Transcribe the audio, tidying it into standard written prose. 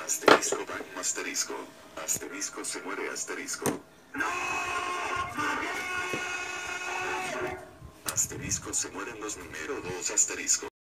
Asterisco bajo asterisco. Asterisco se muere asterisco. Asterisco se mueren los número 2 asterisco.